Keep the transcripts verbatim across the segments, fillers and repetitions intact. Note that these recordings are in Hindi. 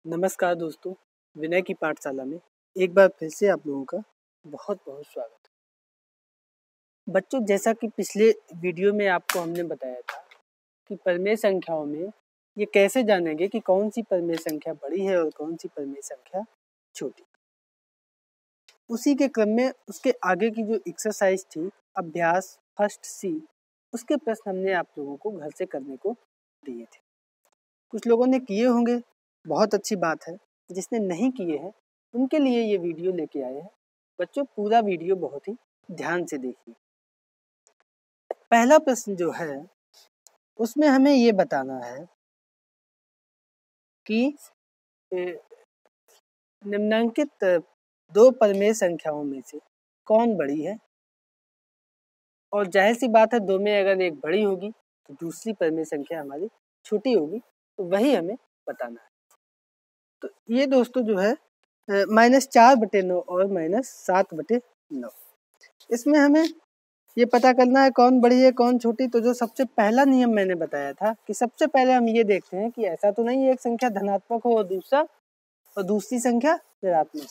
नमस्कार दोस्तों, विनय की पाठशाला में एक बार फिर से आप लोगों का बहुत बहुत स्वागत है। बच्चों, जैसा कि पिछले वीडियो में आपको हमने बताया था कि परिमेय संख्याओं में ये कैसे जानेंगे कि कौन सी परिमेय संख्या बड़ी है और कौन सी परिमेय संख्या छोटी। उसी के क्रम में उसके आगे की जो एक्सरसाइज थी, अभ्यास फर्स्ट सी, उसके प्रश्न हमने आप लोगों को घर से करने को दिए थे। कुछ लोगों ने किए होंगे, बहुत अच्छी बात है। जिसने नहीं किए हैं उनके लिए ये वीडियो लेके आए हैं। बच्चों, पूरा वीडियो बहुत ही ध्यान से देखिए। पहला प्रश्न जो है उसमें हमें ये बताना है कि निम्नलिखित दो परिमेय संख्याओं में से कौन बड़ी है, और जाहिर सी बात है दो में अगर एक बड़ी होगी तो दूसरी परिमेय संख्या हमारी छोटी होगी, तो वही हमें बताना है। तो ये दोस्तों जो है माइनस चार बटे नौ और माइनस सात बटे नौ, इसमें हमें ये पता करना है कौन बड़ी है कौन छोटी। तो जो सबसे पहला नियम मैंने बताया था कि सबसे पहले हम ये देखते हैं कि ऐसा तो नहीं है एक संख्या धनात्मक हो और दूसरा और दूसरी संख्या ऋणात्मक,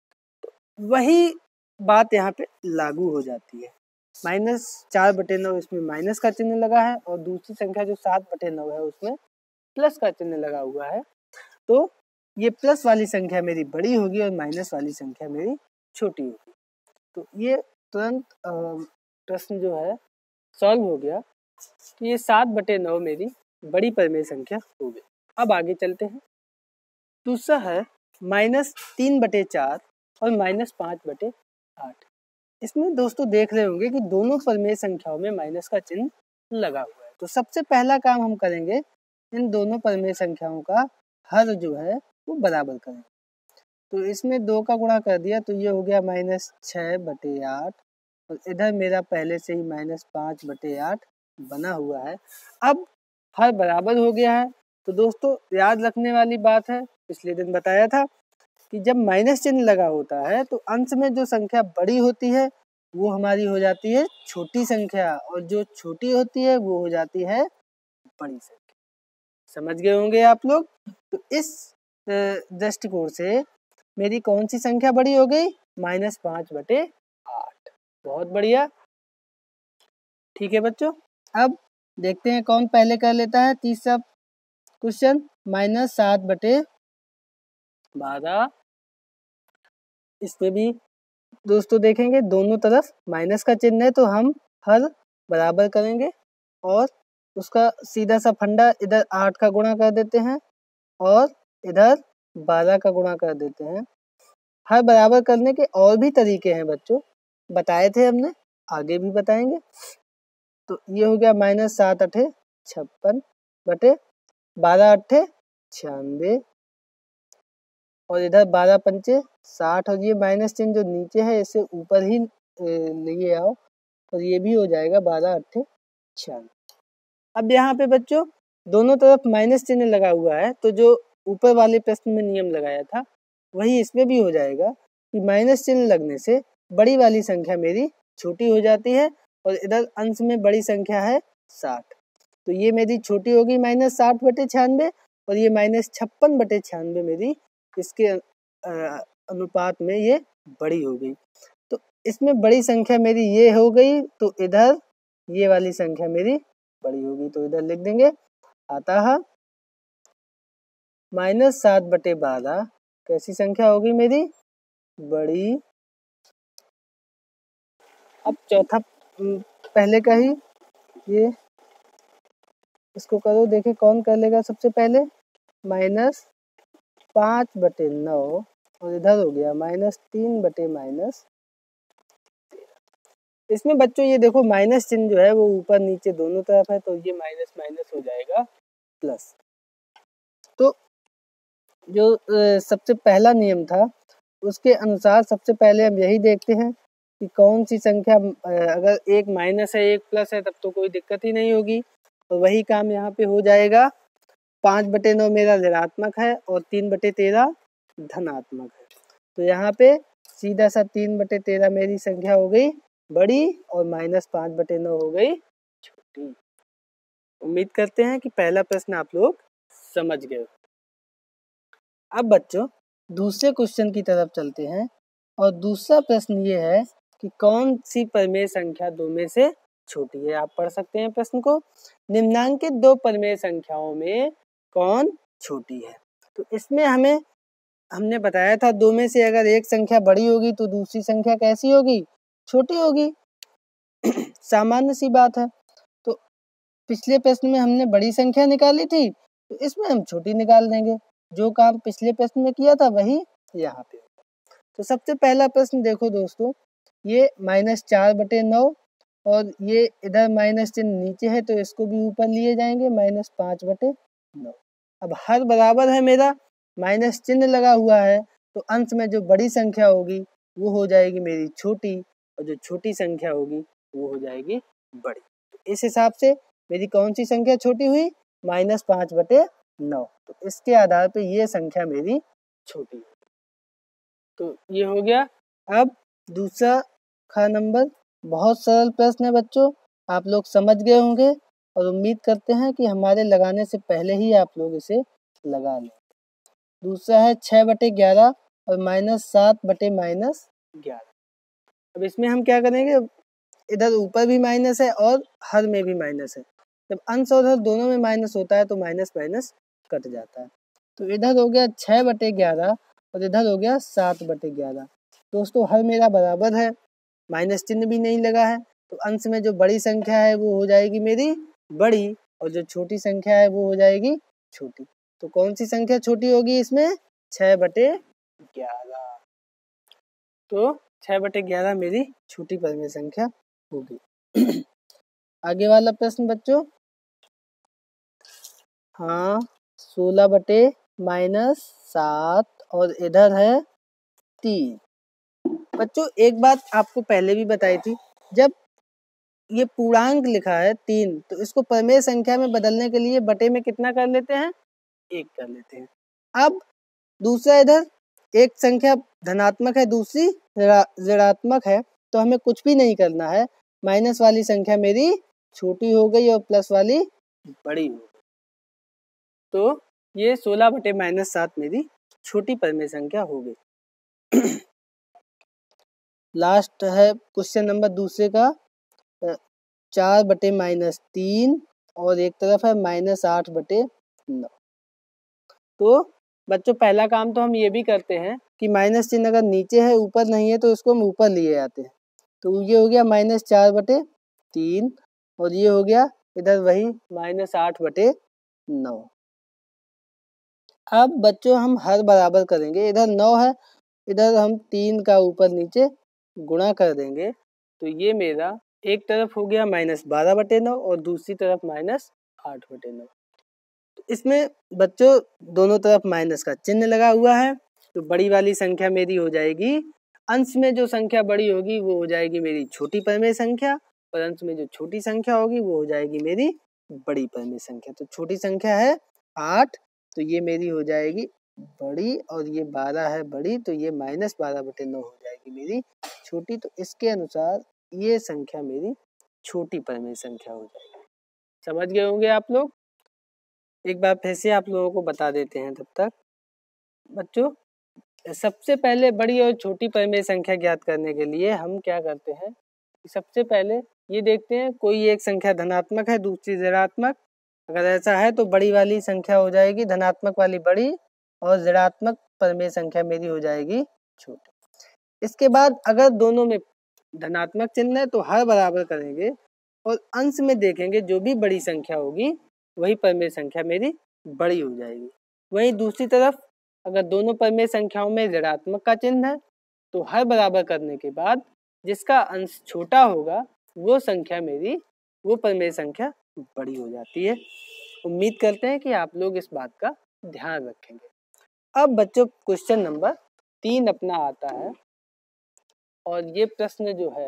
वही बात यहाँ पे लागू हो जाती है। माइनस चार बटे नौ इसमें माइनस का चिन्ह लगा है और दूसरी संख्या जो सात बटे नौ है उसमें प्लस का चिन्ह लगा हुआ है। तो ये प्लस वाली संख्या मेरी बड़ी होगी और माइनस वाली संख्या मेरी छोटी होगी। तो ये तुरंत प्रश्न जो है सॉल्व हो गया कि ये सात बटे नौ मेरी बड़ी परिमेय संख्या हो गई। अब आगे चलते हैं। दूसरा है माइनस तीन बटे चार और माइनस पाँच बटे आठ। इसमें दोस्तों देख रहे होंगे कि दोनों परिमेय संख्याओं में माइनस का चिन्ह लगा हुआ है। तो सबसे पहला काम हम करेंगे, इन दोनों परिमेय संख्याओं का हर जो है वो बराबर करें। तो इसमें दो का गुणा कर दिया तो ये हो गया माइनस छः बटे आठ, और इधर मेरा पहले से ही माइनस पाँच बटे आठ बना हुआ है। अब हर बराबर हो गया है। तो दोस्तों याद रखने वाली बात है, पिछले दिन बताया था कि जब माइनस चिन्ह लगा होता है तो अंश में जो संख्या बड़ी होती है वो हमारी हो जाती है छोटी संख्या, और जो छोटी होती है वो हो जाती है बड़ी संख्या। समझ गए होंगे आप लोग। तो इस दृष्टिकोण से मेरी कौन सी संख्या बड़ी हो गई? माइनस पाँच बटे आठ। बहुत बढ़िया, ठीक है बच्चों। अब देखते हैं कौन पहले कर लेता है। तीसरा क्वेश्चन, माइनस सात बटे बारह। इसमें भी दोस्तों देखेंगे दोनों तरफ माइनस का चिन्ह है तो हम हर बराबर करेंगे और उसका सीधा सा फंडा, इधर आठ का गुणा कर देते हैं और इधर बारह का गुणा कर देते हैं। हर बराबर करने के और भी तरीके हैं बच्चों, बताए थे हमने, आगे भी बताएंगे। तो ये हो गया माइनस सात अठे छप्पन बटे बारह अट्ठे छियानवे, और इधर बारह पंचे साठ, और ये माइनस चिन्ह जो नीचे है इसे ऊपर ही लिए आओ और ये भी हो जाएगा बारह अट्ठे छियानवे। अब यहाँ पे बच्चों दोनों तरफ माइनस चिन्ह लगा हुआ है, तो जो ऊपर वाले प्रश्न में नियम लगाया था वही इसमें भी हो जाएगा कि माइनस चिन्ह लगने से बड़ी वाली संख्या मेरी छोटी हो जाती है, और इधर अंश में बड़ी संख्या है साठ। तो ये मेरी छोटी होगी माइनस साठ बटे छियानवे, और ये माइनस छप्पन बटे छियानवे मेरी इसके अनुपात में ये बड़ी हो गई। तो इसमें बड़ी संख्या मेरी ये हो गई, तो इधर ये वाली संख्या मेरी बड़ी होगी। तो इधर लिख देंगे आता है माइनस सात बटे बारह कैसी संख्या होगी मेरी? बड़ी। अब चौथा पहले का ही ये इसको करो, देखे कौन कर लेगा सबसे पहले। माइनस पाँच बटे नौ और इधर हो गया माइनस तीन बटे माइनस। इसमें बच्चों ये देखो माइनस चिन्ह जो है वो ऊपर नीचे दोनों तरफ है, तो ये माइनस माइनस हो जाएगा प्लस। तो जो सबसे पहला नियम था उसके अनुसार सबसे पहले हम यही देखते हैं कि कौन सी संख्या, अगर एक माइनस है एक प्लस है तब तो कोई दिक्कत ही नहीं होगी, और वही काम यहाँ पे हो जाएगा। पाँच बटे नौ मेरा ऋणात्मक है और तीन बटे तेरह धनात्मक है, तो यहाँ पे सीधा सा तीन बटे तेरह मेरी संख्या हो गई बड़ी और माइनस पाँच बटे नौ हो गई छोटी। उम्मीद करते हैं कि पहला प्रश्न आप लोग समझ गए। अब बच्चों दूसरे क्वेश्चन की तरफ चलते हैं और दूसरा प्रश्न ये है कि कौन सी परिमेय संख्या दो में से छोटी है। आप पढ़ सकते हैं प्रश्न को, निम्नांकित दो परिमेय संख्याओं में कौन छोटी है। तो इसमें हमें हमने बताया था दो में से अगर एक संख्या बड़ी होगी तो दूसरी संख्या कैसी होगी, छोटी होगी। सामान्य सी बात है। तो पिछले प्रश्न में हमने बड़ी संख्या निकाली थी तो इसमें हम छोटी निकाल देंगे। जो काम पिछले प्रश्न में किया था वही यहाँ पे। तो सबसे पहला प्रश्न देखो दोस्तों, ये माइनस चार बटे नौ और ये इधर माइनस चिन्ह नीचे है तो इसको भी ऊपर लिए जाएंगे, माइनस पाँच बटे नौ। अब हर बराबर है मेरा, माइनस चिन्ह लगा हुआ है तो अंश में जो बड़ी संख्या होगी वो हो जाएगी मेरी छोटी और जो छोटी संख्या होगी वो हो जाएगी बड़ी। तो इस हिसाब से मेरी कौन सी संख्या छोटी हुई, माइनस पाँच बटे नौ। तो इसके आधार पे ये संख्या मेरी छोटी है। तो ये हो गया। अब दूसरा खा नंबर, बहुत सरल प्रश्न है बच्चों, आप लोग समझ गए होंगे और उम्मीद करते हैं कि हमारे लगाने से पहले ही आप लोग इसे लगा लें। दूसरा है छः बटे ग्यारह और माइनस सात बटे माइनस ग्यारह। अब इसमें हम क्या करेंगे, इधर ऊपर भी माइनस है और हर में भी माइनस है। जब अंश और हर दोनों में माइनस होता है तो माइनस माइनस कट जाता है। तो इधर हो गया छः बटे ग्यारह और इधर हो गया सात बटे ग्यारह। दोस्तों हर मेरा बराबर है, माइनस चिन्ह भी नहीं लगा है, तो अंश में जो बड़ी संख्या है वो हो जाएगी मेरी बड़ी और जो छोटी संख्या है वो हो जाएगी छोटी। तो कौन सी संख्या छोटी होगी इसमें, छः बटे ग्यारह। तो छः बटे ग्यारह मेरी छोटी परिमेय संख्या होगी। आगे वाला प्रश्न बच्चों, हाँ सोलह बटे माइनस सात और इधर है तीन। बच्चों एक बात आपको पहले भी बताई थी, जब ये पूर्णांक लिखा है तीन तो इसको परिमेय संख्या में बदलने के लिए बटे में कितना कर लेते हैं, एक कर लेते हैं। अब दूसरा इधर एक संख्या धनात्मक है दूसरी ऋणात्मक है तो हमें कुछ भी नहीं करना है, माइनस वाली संख्या मेरी छोटी हो गई और प्लस वाली बड़ी हो गई। तो ये सोलह बटे माइनस सात मेरी छोटी परिमेय संख्या हो गई। लास्ट है क्वेश्चन नंबर दूसरे का, चार बटे माइनस तीन और एक तरफ है माइनस आठ बटे नौ। तो बच्चों पहला काम तो हम ये भी करते हैं कि माइनस चिन्ह अगर नीचे है ऊपर नहीं है तो इसको हम ऊपर लिए आते हैं। तो ये हो गया माइनस चार बटे तीन और ये हो गया इधर वही माइनस आठ बटे नौ। अब बच्चों हम हर बराबर करेंगे, इधर नौ है इधर हम तीन का ऊपर नीचे गुणा कर देंगे तो ये मेरा एक तरफ हो गया माइनस बारह बटे नौ और दूसरी तरफ माइनस आठ बटे नौ। तो इसमें बच्चों दोनों तरफ माइनस का चिन्ह लगा हुआ है तो बड़ी वाली संख्या मेरी हो जाएगी, अंश में जो संख्या बड़ी होगी वो हो जाएगी मेरी छोटी परिमेय संख्या और अंश में जो छोटी संख्या होगी वो हो जाएगी मेरी बड़ी परिमेय संख्या। तो छोटी संख्या है आठ तो ये मेरी हो जाएगी बड़ी और ये बारह है बड़ी तो ये माइनस बारह बटे नौ हो जाएगी मेरी छोटी। तो इसके अनुसार ये संख्या मेरी छोटी परिमेय संख्या हो जाएगी। समझ गए होंगे आप लोग। एक बार फिर से आप लोगों को बता देते हैं। तब तक बच्चों सबसे पहले बड़ी और छोटी परिमेय संख्या ज्ञात करने के लिए हम क्या करते हैं, सबसे पहले ये देखते हैं कोई एक संख्या धनात्मक है दूसरी ऋणात्मक। अगर ऐसा है तो बड़ी वाली संख्या हो जाएगी धनात्मक वाली बड़ी और ऋणात्मक परिमेय संख्या मेरी हो जाएगी छोटी। इसके बाद अगर दोनों में धनात्मक चिन्ह है तो हर बराबर करेंगे और अंश में देखेंगे जो भी बड़ी संख्या होगी वही परिमेय संख्या मेरी बड़ी हो जाएगी। वहीं दूसरी तरफ अगर दोनों परिमेय संख्याओं में ऋणात्मक का चिन्ह है तो हर बराबर करने के बाद जिसका अंश छोटा होगा वो संख्या मेरी वो परिमेय संख्या बड़ी हो जाती है। उम्मीद करते हैं कि आप लोग इस बात का ध्यान रखेंगे। अब बच्चों क्वेश्चन नंबर तीन अपना आता है और ये प्रश्न जो है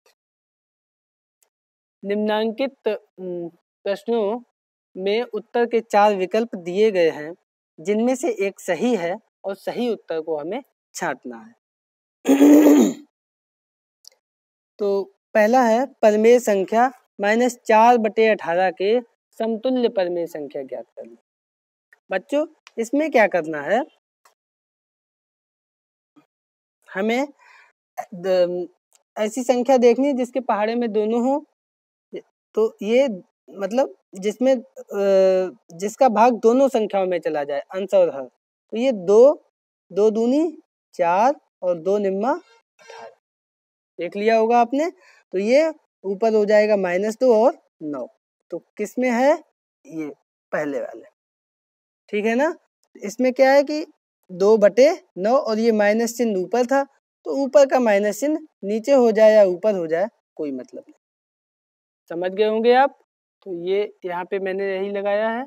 निम्नांकित प्रश्नों में उत्तर के चार विकल्प दिए गए हैं जिनमें से एक सही है और सही उत्तर को हमें छांटना है। तो पहला है परिमेय संख्या माइनस चार बटे अठारह के समतुल्य परिमेय संख्या ज्ञात करना। बच्चों इसमें क्या करना है, हमें ऐसी संख्या देखनी है जिसके पहाड़े में दोनों हो, तो ये मतलब जिसमें जिसका भाग दोनों संख्याओं में चला जाए, अंश और हर। तो ये दो दो दूनी चार और दो निम्मा अठारह देख लिया होगा आपने। तो ये ऊपर हो जाएगा माइनस दो और नौ। तो किस में है? ये पहले वाले, ठीक है ना। इसमें क्या है कि दो बटे नौ और ये माइनस चिन्ह ऊपर था, तो ऊपर का माइनस चिन्ह नीचे हो जाए या ऊपर हो जाए कोई मतलब नहीं। समझ गए होंगे आप। तो ये यहाँ पे मैंने यही लगाया है।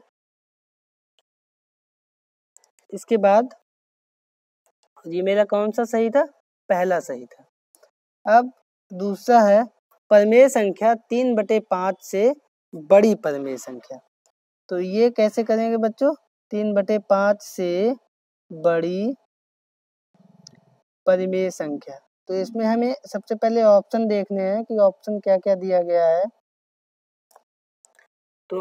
इसके बाद ये मेरा कौन सा सही था? पहला सही था। अब दूसरा है परमेय संख्या तीन बटे पाँच से बड़ी परमेय संख्या। तो ये कैसे करेंगे बच्चों? तीन बटे पाँच से बड़ी परिमेय संख्या। तो इसमें हमें सबसे पहले ऑप्शन देखने हैं कि ऑप्शन क्या क्या दिया गया है। तो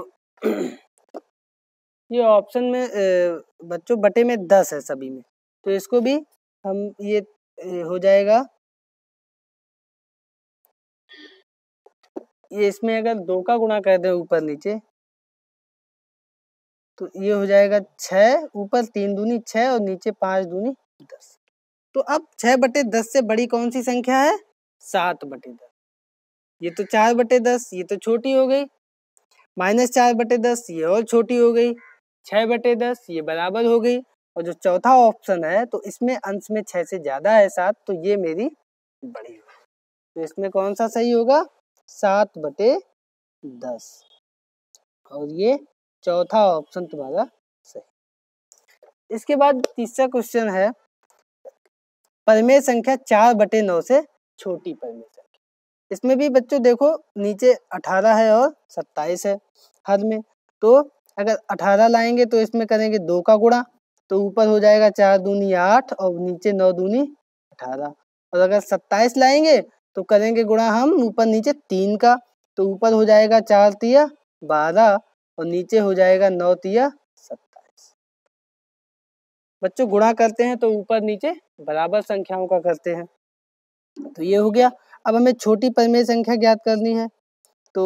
ये ऑप्शन में बच्चों बटे में दस है सभी में, तो इसको भी हम ये हो जाएगा, ये इसमें अगर दो का गुणा कर दें ऊपर नीचे तो ये हो जाएगा छः, ऊपर तीन दूनी छः और नीचे पाँच दूनी दस। तो अब छः बटे दस से बड़ी कौन सी संख्या है? सात बटे दस। ये तो चार बटे दस, ये तो छोटी हो गई। माइनस चार बटे दस, ये और छोटी हो गई। छः बटे दस, ये बराबर हो गई। और जो चौथा ऑप्शन है तो इसमें अंश में छः से ज्यादा है सात, तो ये मेरी बड़ी होगी। तो इसमें कौन सा सही होगा? सात बटे दस। और ये चौथा ऑप्शन तुम्हारा सही। इसके बाद तीसरा क्वेश्चन है परमेय संख्या चार बटे नौ से छोटी परमेय संख्या। इसमें भी बच्चों देखो नीचे अठारह है और सत्ताईस है हर में। तो अगर अठारह लाएंगे तो इसमें करेंगे दो का गुणा, तो ऊपर हो जाएगा चार दूनी आठ और नीचे नौ दूनी अठारह। और अगर सत्ताईस लाएंगे तो करेंगे गुणा हम ऊपर नीचे तीन का, तो ऊपर हो जाएगा चार तिया बारह और नीचे हो जाएगा नौ तिया सत्ताईस। बच्चों गुणा करते हैं तो ऊपर नीचे बराबर संख्याओं का करते हैं। तो ये हो गया। अब हमें छोटी परमेय संख्या ज्ञात करनी है। तो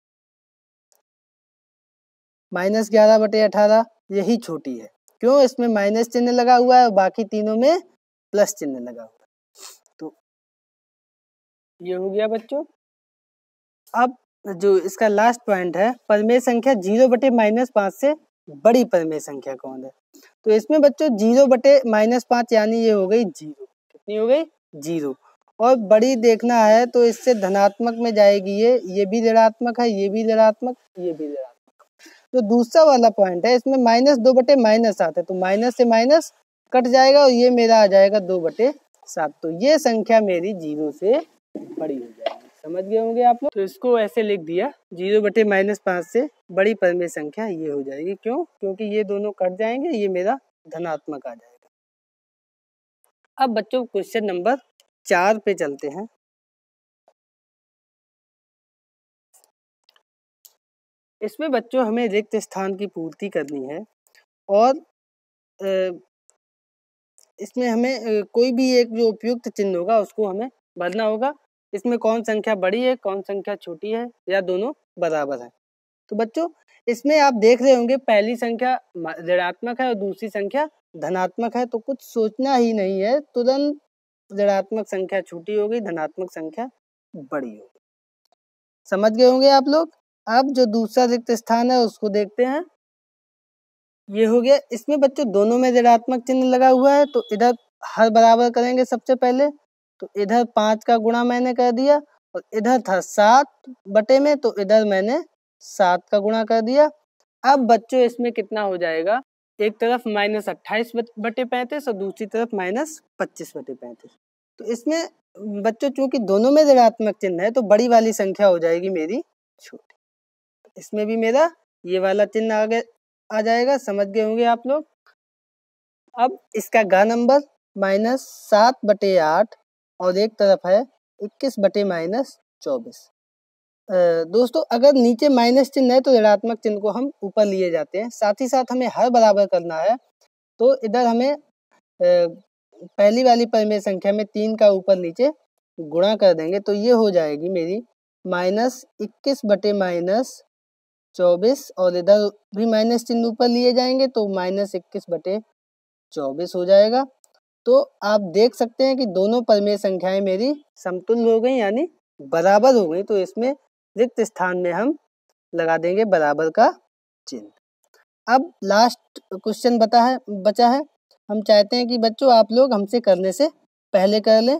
माइनस ग्यारह बटे अठारह यही छोटी है। क्यों? इसमें माइनस चिन्ह लगा हुआ है और बाकी तीनों में प्लस चिन्ह लगा हुआ है। तो ये हो गया बच्चों। अब जो इसका लास्ट पॉइंट है परमेय संख्या जीरो बटे माइनस पाँच से बड़ी परमेय संख्या कौन है? तो इसमें बच्चों जीरो बटे माइनस पाँच यानी ये हो गई जीरो। कितनी हो गई? जीरो। और बड़ी देखना है तो इससे धनात्मक में जाएगी, ये ये भी ऋणात्मक है, ये भी ऋणात्मक, ये भी ऋणात्मक। तो दूसरा वाला पॉइंट है इसमें माइनस दो बटे माइनस सात है, तो माइनस से माइनस कट जाएगा और ये मेरा आ जाएगा दो बटे सात। तो ये संख्या मेरी जीरो से बड़ी हो जाएगी। समझ गए होंगे आप लोग। तो इसको ऐसे लिख दिया, जीरो बटे माइनस पाँच से बड़ी परमेय संख्या ये हो जाएगी। क्यों? क्योंकि ये दोनों कट जाएंगे, ये मेरा धनात्मक आ जाएगा। अब बच्चों क्वेश्चन नंबर चार पे चलते हैं। इसमें बच्चों हमें रिक्त स्थान की पूर्ति करनी है और इसमें हमें कोई भी एक जो उपयुक्त चिन्ह होगा उसको हमें भरना होगा। इसमें कौन संख्या बड़ी है, कौन संख्या छोटी है, या दोनों बराबर है। तो बच्चों इसमें आप देख रहे होंगे पहली संख्या ऋणात्मक है और दूसरी संख्या धनात्मक है, तो कुछ सोचना ही नहीं है, तुरंत ऋणात्मक संख्या छोटी हो गई, धनात्मक संख्या बड़ी हो गई। समझ गए होंगे आप लोग। अब जो दूसरा रिक्त स्थान है उसको देखते हैं। ये हो गया। इसमें बच्चों दोनों में ऋणात्मक चिन्ह लगा हुआ है, तो इधर हर बराबर करेंगे सबसे पहले। तो इधर पाँच का गुणा मैंने कर दिया और इधर था सात बटे में, तो इधर मैंने सात का गुणा कर दिया। अब बच्चों इसमें कितना हो जाएगा? एक तरफ माइनस अट्ठाईस बटे पैंतीस और दूसरी तरफ माइनस पच्चीस बटे पैंतीस। तो इसमें बच्चों चूंकि दोनों में ऋणात्मक चिन्ह है तो बड़ी वाली संख्या हो जाएगी मेरी छोटी। इसमें भी मेरा ये वाला चिन्ह आगे आ जाएगा। समझ गए होंगे आप लोग। अब इसका घ नंबर माइनस सात बटे आठ और एक तरफ है इक्कीस बटे माइनस चौबीस। दोस्तों अगर नीचे माइनस चिन्ह है तो ऋणात्मक चिन्ह को हम ऊपर लिए जाते हैं। साथ ही साथ हमें हर बराबर करना है, तो इधर हमें पहली वाली परिमेय संख्या में तीन का ऊपर नीचे गुणा कर देंगे तो ये हो जाएगी मेरी माइनस इक्कीस बटे माइनस चौबीस, और इधर भी माइनस चिन्ह ऊपर लिए जाएंगे तो माइनस इक्कीस बटे चौबीस हो जाएगा। तो आप देख सकते हैं कि दोनों परिमेय संख्याएं मेरी समतुल्य हो गई, यानी बराबर हो गई। तो इसमें रिक्त स्थान में हम लगा देंगे बराबर का चिन्ह। अब लास्ट क्वेश्चन बता है बचा है, हम चाहते हैं कि बच्चों आप लोग हमसे करने से पहले कर लें।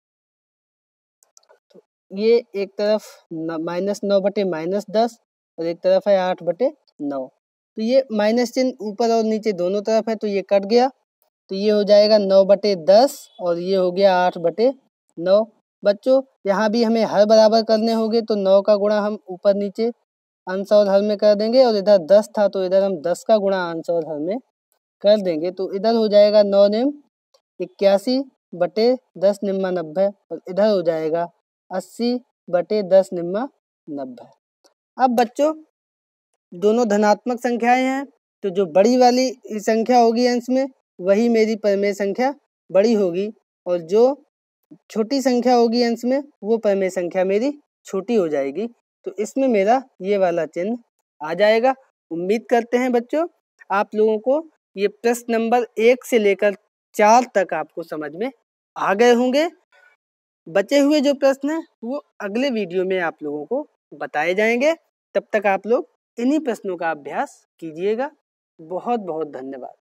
तो ये एक तरफ माइनस नौ बटे माइनस दस और एक तरफ है आठ बटे नौ, तो ये माइनस चिन्ह ऊपर और नीचे दोनों तरफ है तो ये कट गया, तो ये हो जाएगा नौ बटे दस और ये हो गया आठ बटे नौ। बच्चों यहाँ भी हमें हर बराबर करने होंगे तो नौ का गुणा हम ऊपर नीचे अंश और हर में कर देंगे, और इधर दस था तो इधर हम दस का गुणा अंश और हर में कर देंगे। तो इधर हो जाएगा नौ निम इक्यासी बटे दस निम्मा नब्बे, और इधर हो जाएगा अस्सी बटे दस निम्मा नब्बे। अब बच्चों दोनों धनात्मक संख्याएं हैं तो जो बड़ी वाली संख्या होगी अंश में वही मेरी परिमेय संख्या बड़ी होगी, और जो छोटी संख्या होगी अंश में वो परिमेय संख्या मेरी छोटी हो जाएगी। तो इसमें मेरा ये वाला चिन्ह आ जाएगा। उम्मीद करते हैं बच्चों आप लोगों को ये प्रश्न नंबर एक से लेकर चार तक आपको समझ में आ गए होंगे। बचे हुए जो प्रश्न हैं वो अगले वीडियो में आप लोगों को बताए जाएंगे। तब तक आप लोग इन्हीं प्रश्नों का अभ्यास कीजिएगा। बहुत बहुत धन्यवाद।